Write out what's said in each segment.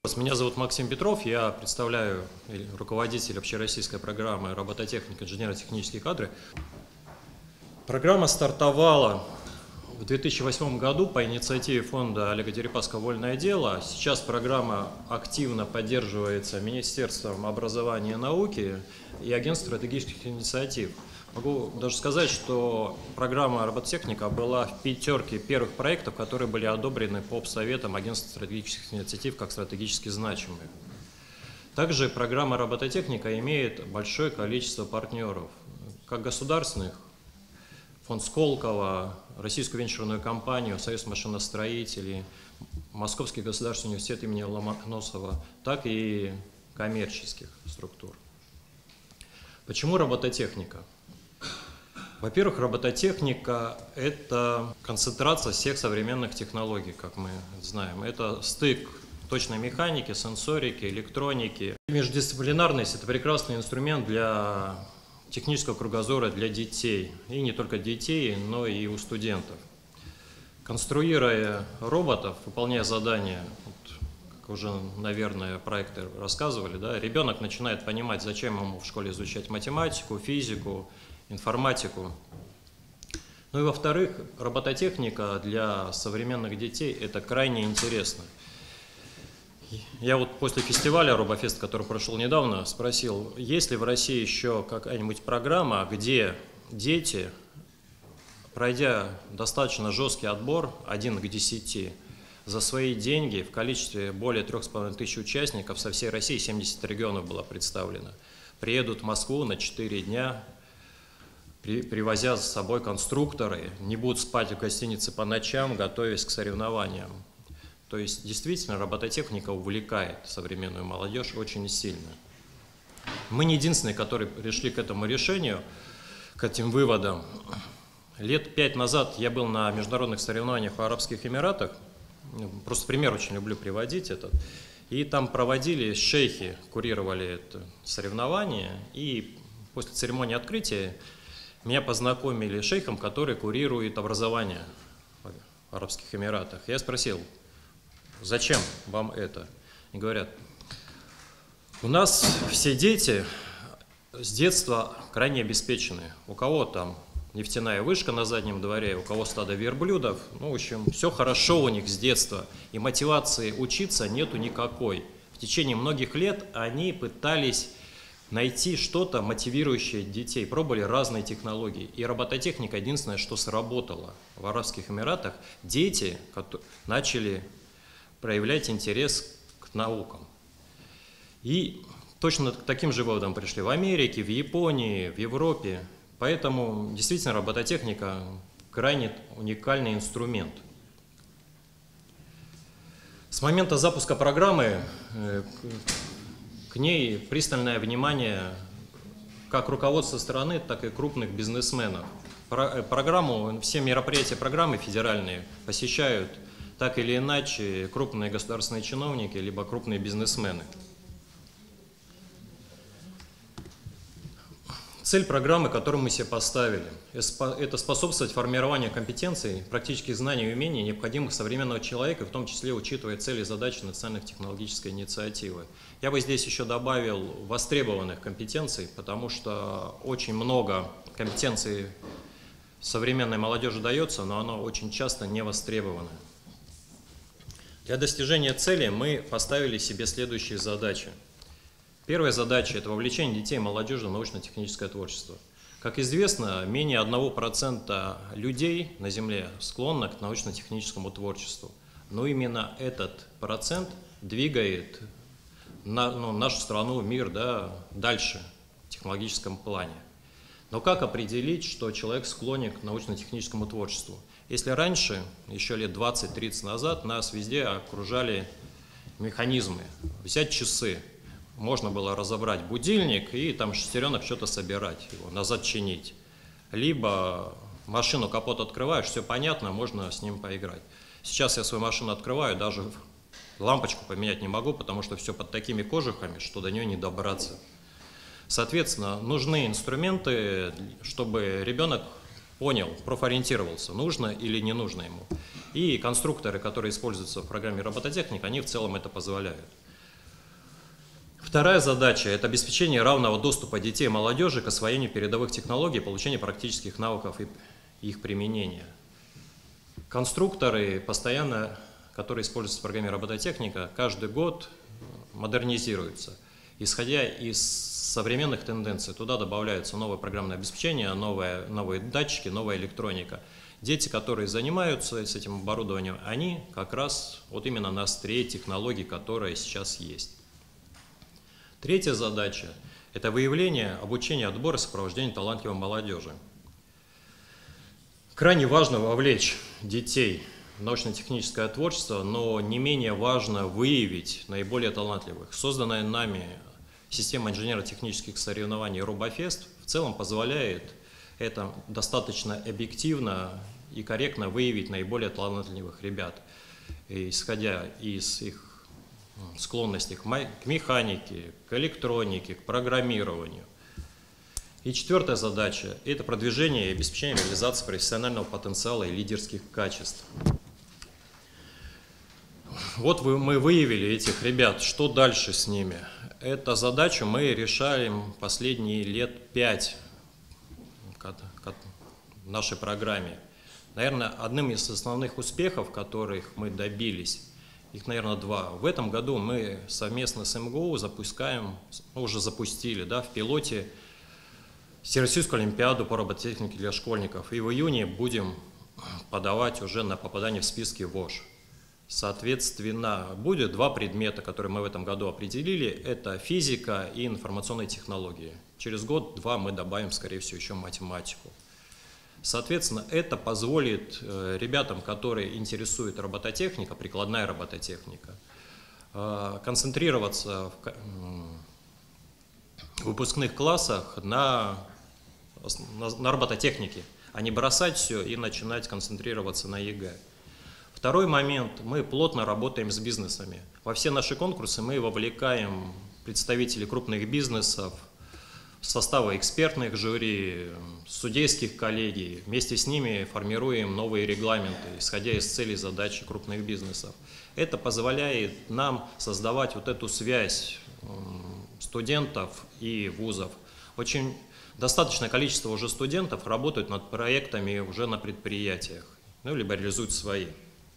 Меня зовут Максим Петров, я представляю руководитель общероссийской программы «Робототехника. Инженерно-технические кадры». Программа стартовала в 2008 году по инициативе фонда Олега Дерипаскова «Вольное дело». Сейчас программа активно поддерживается Министерством образования и науки и Агентством стратегических инициатив. Могу даже сказать, что программа «Робототехника» была в пятерке первых проектов, которые были одобрены по советам Агентства стратегических инициатив как стратегически значимые. Также программа «Робототехника» имеет большое количество партнеров, как государственных, фонд Сколково, Российскую венчурную компанию, Союз машиностроителей, Московский государственный университет имени Ломоносова, так и коммерческих структур. Почему робототехника? Во-первых, робототехника – это концентрация всех современных технологий, как мы знаем. Это стык точной механики, сенсорики, электроники. Междисциплинарность – это прекрасный инструмент для технического кругозора для детей. И не только детей, но и у студентов. Конструируя роботов, выполняя задания, как уже, наверное, проекты рассказывали, да, ребенок начинает понимать, зачем ему в школе изучать математику, физику, информатику. Ну и во-вторых, робототехника для современных детей – это крайне интересно. Я вот после фестиваля RoboFest, который прошел недавно, спросил, есть ли в России еще какая-нибудь программа, где дети, пройдя достаточно жесткий отбор 1 к 10, за свои деньги в количестве более 3500 участников со всей России, 70 регионов было представлено, приедут в Москву на 4 дня, привозя с собой конструкторы, не будут спать в гостинице по ночам, готовясь к соревнованиям. То есть действительно робототехника увлекает современную молодежь очень сильно. Мы не единственные, которые пришли к этому решению, к этим выводам. Лет 5 назад я был на международных соревнованиях в Арабских Эмиратах, просто пример очень люблю приводить этот, и там проводили шейхи, курировали это соревнование, и после церемонии открытия меня познакомили с шейхом, который курирует образование в Арабских Эмиратах. Я спросил, зачем вам это? И говорят, у нас все дети с детства крайне обеспечены. У кого там нефтяная вышка на заднем дворе, у кого стадо верблюдов. Ну, в общем, все хорошо у них с детства. И мотивации учиться нету никакой. В течение многих лет они пытались найти что-то, мотивирующее детей. Пробовали разные технологии. И робототехника единственное, что сработало. В Арабских Эмиратах дети начали проявлять интерес к наукам. И точно к таким же выводам пришли в Америке, в Японии, в Европе. Поэтому действительно робототехника крайне уникальный инструмент. С момента запуска программы к ней пристальное внимание как руководства страны, так и крупных бизнесменов. Программу, все мероприятия программы федеральные посещают так или иначе крупные государственные чиновники, либо крупные бизнесмены. Цель программы, которую мы себе поставили, это способствовать формированию компетенций, практических знаний и умений, необходимых современного человека, в том числе учитывая цели и задачи национально-технологической инициативы. Я бы здесь еще добавил востребованных компетенций, потому что очень много компетенций современной молодежи дается, но оно очень часто не востребовано. Для достижения цели мы поставили себе следующие задачи. Первая задача – это вовлечение детей и молодежи в научно-техническое творчество. Как известно, менее 1% людей на Земле склонны к научно-техническому творчеству. Но именно этот процент двигает нашу страну, мир, да, дальше в технологическом плане. Но как определить, что человек склонен к научно-техническому творчеству? Если раньше, еще лет 20-30 назад, нас везде окружали механизмы, взять часы. Можно было разобрать будильник и там шестеренок что-то собирать, его назад чинить. Либо машину капот открываешь, все понятно, можно с ним поиграть. Сейчас я свою машину открываю, даже лампочку поменять не могу, потому что все под такими кожухами, что до нее не добраться. Соответственно, нужны инструменты, чтобы ребенок понял, профориентировался, нужно или не нужно ему. И конструкторы, которые используются в программе робототехника, они в целом это позволяют. Вторая задача – это обеспечение равного доступа детей и молодежи к освоению передовых технологий, получению практических навыков и их применения. Конструкторы, которые используются в программе робототехника, каждый год модернизируются. Исходя из современных тенденций, туда добавляются новое программное обеспечение, новые датчики, новая электроника. Дети, которые занимаются с этим оборудованием, они как раз вот именно на острие технологий, которые сейчас есть. Третья задача – это выявление, обучение, отбор и сопровождение талантливой молодежи. Крайне важно вовлечь детей в научно-техническое творчество, но не менее важно выявить наиболее талантливых. Созданная нами система инженерно-технических соревнований RoboFest в целом позволяет это достаточно объективно и корректно выявить наиболее талантливых ребят, исходя из их склонностей к механике, к электронике, к программированию. И четвертая задача – это продвижение и обеспечение реализации профессионального потенциала и лидерских качеств. Вот мы выявили этих ребят, что дальше с ними? Эту задачу мы решаем последние лет 5 в нашей программе. Наверное, одним из основных успехов, которых мы добились, их, наверное, два. В этом году мы совместно с МГУ уже запустили, в пилоте Всероссийскую олимпиаду по робототехнике для школьников. И в июне будем подавать уже на попадание в списки ВОЖ. Соответственно, будет два предмета, которые мы в этом году определили. Это физика и информационные технологии. Через год-два мы добавим, скорее всего, еще математику. Соответственно, это позволит ребятам, которые интересует робототехника, прикладная робототехника, концентрироваться в выпускных классах на робототехнике, а не бросать все и начинать концентрироваться на ЕГЭ. Второй момент. Мы плотно работаем с бизнесами. Во все наши конкурсы мы вовлекаем представителей крупных бизнесов, состава экспертных жюри, судейских коллегий. Вместе с ними формируем новые регламенты, исходя из целей и задач крупных бизнесов. Это позволяет нам создавать вот эту связь студентов и вузов. Очень достаточное количество уже студентов работают над проектами уже на предприятиях, либо реализуют свои.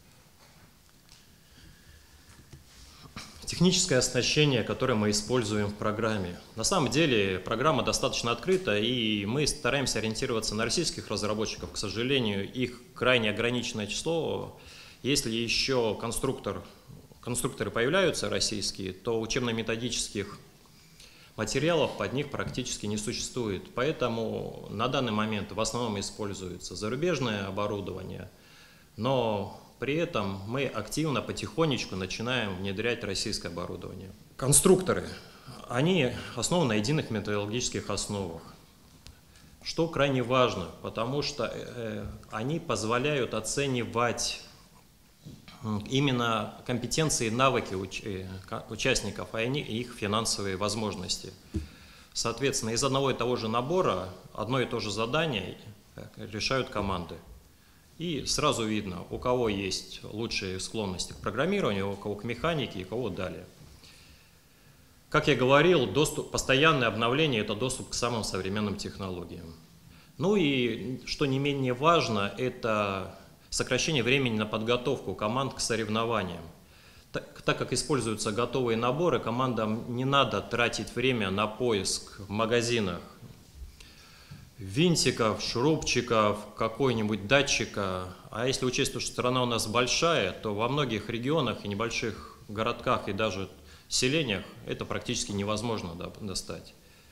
Техническое оснащение, которое мы используем в программе. На самом деле программа достаточно открыта, и мы стараемся ориентироваться на российских разработчиков. К сожалению, их крайне ограниченное число. Если еще конструкторы появляются российские, то учебно-методических материалов под них практически не существует. Поэтому на данный момент в основном используется зарубежное оборудование, но при этом мы активно, потихонечку начинаем внедрять российское оборудование. Конструкторы, они основаны на единых методологических основах, что крайне важно, потому что они позволяют оценивать именно компетенции и навыки участников, а не их финансовые возможности. Соответственно, из одного и того же набора одно и то же задание решают команды. И сразу видно, у кого есть лучшие склонности к программированию, у кого к механике и у кого далее. Как я говорил, постоянное обновление – это доступ к самым современным технологиям. Ну и, что не менее важно, это сокращение времени на подготовку команд к соревнованиям. Так как используются готовые наборы, командам не надо тратить время на поиск в магазинах винтиков, шурупчиков, какой-нибудь датчика. А если учесть, что страна у нас большая, то во многих регионах и небольших городках и даже селениях это практически невозможно достать.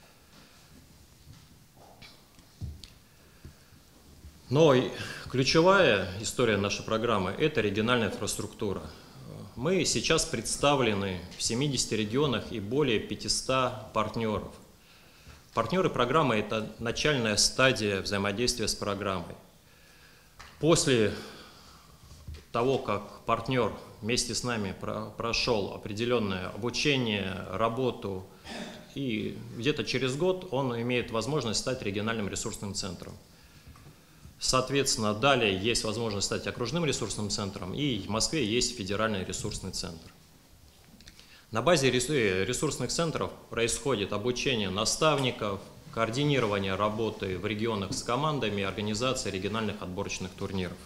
Но ключевая история нашей программы – это региональная инфраструктура. Мы сейчас представлены в 70 регионах и более 500 партнеров. Партнеры программы – это начальная стадия взаимодействия с программой. После того, как партнер вместе с нами прошел определенное обучение, работу, и где-то через год он имеет возможность стать региональным ресурсным центром. Соответственно, далее есть возможность стать окружным ресурсным центром, и в Москве есть федеральный ресурсный центр. На базе ресурсных центров происходит обучение наставников, координирование работы в регионах с командами, организация региональных отборочных турниров.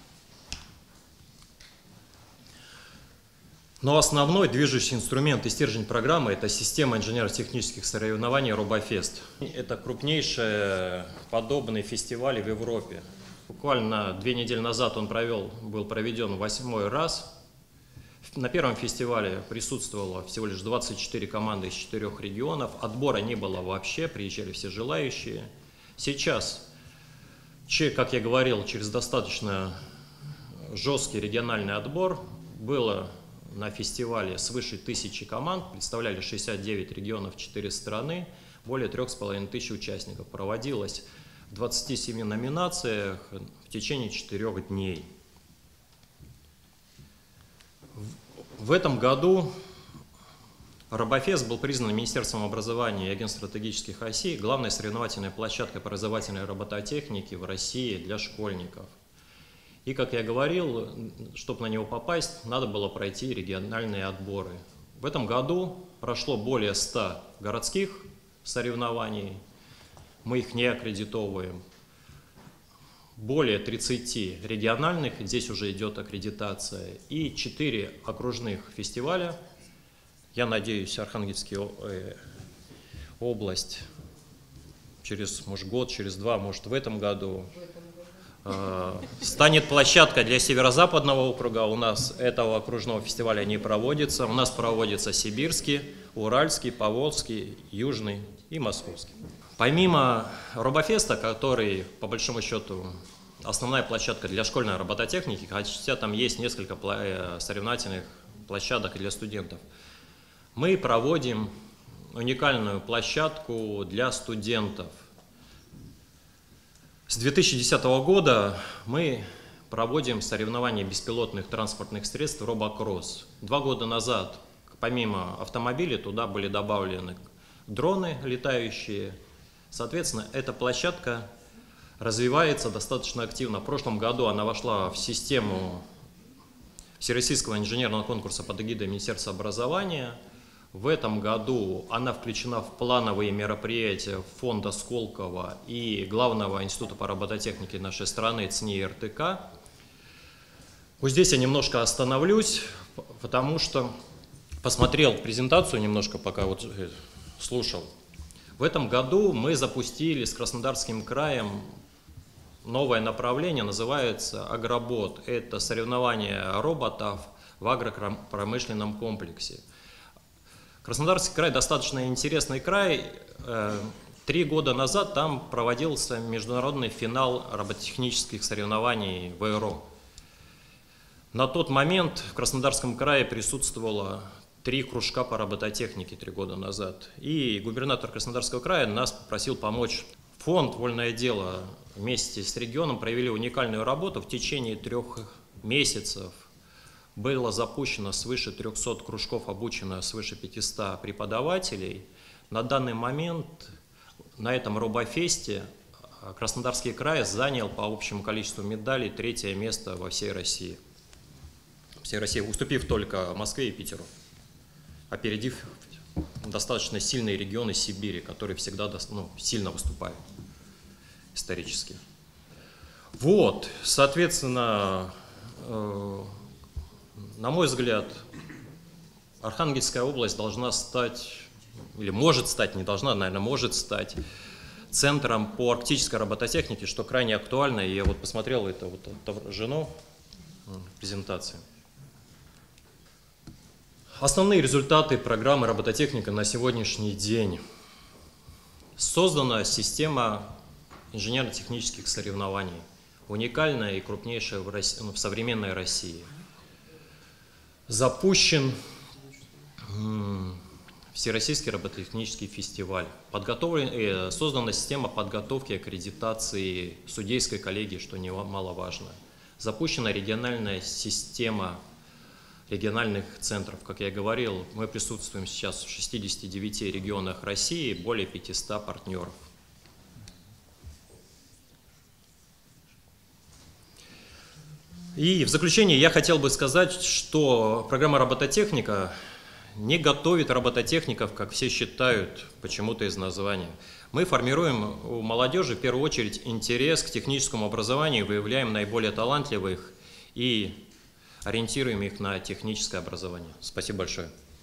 Но основной движущий инструмент и стержень программы – это система инженерно-технических соревнований «Робофест». Это крупнейший подобный фестиваль в Европе. Буквально 2 недели назад он был проведен 8-й раз. На первом фестивале присутствовало всего лишь 24 команды из 4 регионов. Отбора не было вообще, приезжали все желающие. Сейчас, как я говорил, через достаточно жесткий региональный отбор было на фестивале свыше 1000 команд, представляли 69 регионов, 4 страны, более 3500 участников. Проводилось в 27 номинациях в течение 4 дней. В этом году Робофест был признан Министерством образования и Агентством стратегических осей главной соревновательной площадкой по образовательной робототехнике в России для школьников. И, как я говорил, чтобы на него попасть, надо было пройти региональные отборы. В этом году прошло более 100 городских соревнований, мы их не аккредитовываем. Более 30 региональных, здесь уже идет аккредитация, и 4 окружных фестиваля. Я надеюсь, Архангельская область через, может, год, через 2, может, в этом году станет площадкой для Северо-Западного округа. У нас этого окружного фестиваля не проводится. У нас проводится Сибирский, Уральский, Поволжский, Южный и Московский. Помимо Робофеста, который, по большому счету, основная площадка для школьной робототехники, хотя там есть несколько соревновательных площадок для студентов, мы проводим уникальную площадку для студентов. С 2010 года мы проводим соревнования беспилотных транспортных средств «Робокросс». 2 года назад, помимо автомобилей, туда были добавлены дроны летающие. Соответственно, эта площадка развивается достаточно активно. В прошлом году она вошла в систему Всероссийского инженерного конкурса под эгидой Министерства образования. В этом году она включена в плановые мероприятия фонда Сколково и Главного института по робототехнике нашей страны ЦНИ и РТК. Вот здесь я немножко остановлюсь, потому что посмотрел презентацию немножко, пока вот слушал. В этом году мы запустили с Краснодарским краем новое направление, называется «Агробот». Это соревнования роботов в агропромышленном комплексе. Краснодарский край достаточно интересный край. 3 года назад там проводился международный финал робототехнических соревнований в АЭРО. На тот момент в Краснодарском крае присутствовало 3 кружка по робототехнике 3 года назад. И губернатор Краснодарского края нас попросил помочь. Фонд «Вольное дело» вместе с регионом провели уникальную работу. В течение 3 месяцев было запущено свыше 300 кружков, обучено свыше 500 преподавателей. На данный момент на этом робофесте Краснодарский край занял по общему количеству медалей 3-е место во всей России. Всей России, уступив только Москве и Питеру, опередив достаточно сильные регионы Сибири, которые всегда сильно выступают исторически. Вот, соответственно, на мой взгляд, Архангельская область должна стать, или может стать, не должна, наверное, может стать центром по арктической робототехнике, что крайне актуально. И я вот посмотрел это вот отображено в презентации. Основные результаты программы робототехника на сегодняшний день. Создана система инженерно-технических соревнований, уникальная и крупнейшая в современной России. Запущен Всероссийский робототехнический фестиваль. Создана система подготовки и аккредитации судейской коллегии, что немаловажно. Запущена региональная система региональных центров. Как я говорил, мы присутствуем сейчас в 69 регионах России, более 500 партнеров. И в заключение я хотел бы сказать, что программа робототехника не готовит робототехников, как все считают почему-то из названия. Мы формируем у молодежи в первую очередь интерес к техническому образованию, выявляем наиболее талантливых и ориентируем их на техническое образование. Спасибо большое.